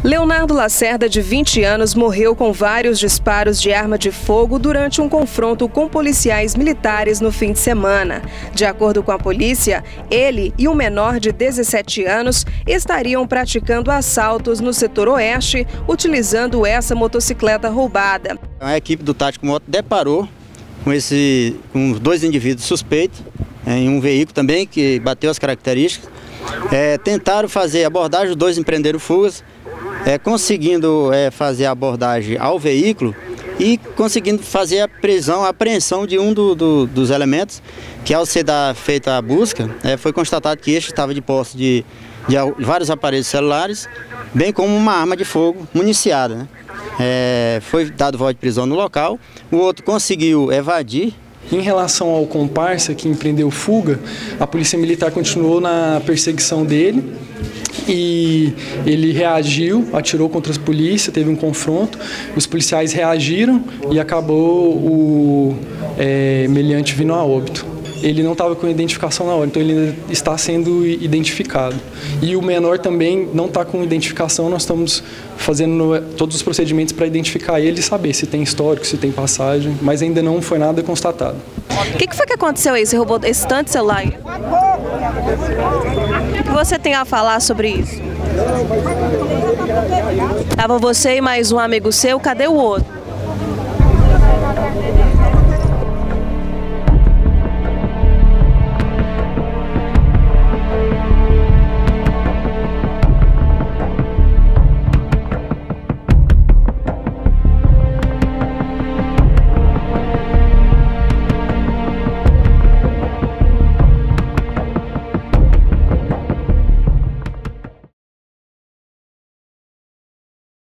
Leonardo Lacerda, de 20 anos, morreu com vários disparos de arma de fogo durante um confronto com policiais militares no fim de semana. De acordo com a polícia, ele e um menor de 17 anos estariam praticando assaltos no setor oeste, utilizando essa motocicleta roubada. A equipe do Tático Moto deparou com dois indivíduos suspeitos em um veículo também que bateu as características. Tentaram fazer abordagem, os dois empreenderam fugas, conseguindo fazer a abordagem ao veículo e conseguindo fazer a prisão, a apreensão de um dos elementos, que ao ser feita a busca, foi constatado que este estava de posse de vários aparelhos celulares, bem como uma arma de fogo municiada, né? Foi dado voz de prisão no local, o outro conseguiu evadir. Em relação ao comparsa que empreendeu fuga, a Polícia Militar continuou na perseguição dele e ele reagiu, atirou contra as polícias, teve um confronto, os policiais reagiram e acabou o meliante vindo a óbito. Ele não estava com identificação na hora, então ele ainda está sendo identificado. E o menor também não está com identificação, nós estamos fazendo todos os procedimentos para identificar ele e saber se tem histórico, se tem passagem, mas ainda não foi nada constatado. O que foi que aconteceu aí? Você roubou esse tanto de celular? O que você tem a falar sobre isso? Tava você e mais um amigo seu, cadê o outro?